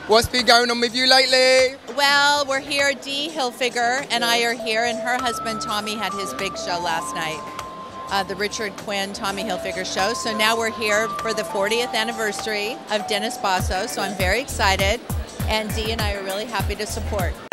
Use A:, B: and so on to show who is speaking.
A: What's been going on with you lately?
B: Well, we're here. Dee Hilfiger and I are here, and her husband Tommy had his big show last night, the Richard Quinn Tommy Hilfiger show. So now we're here for the 40th anniversary of Dennis Basso. So I'm very excited, and Dee and I are really happy to support.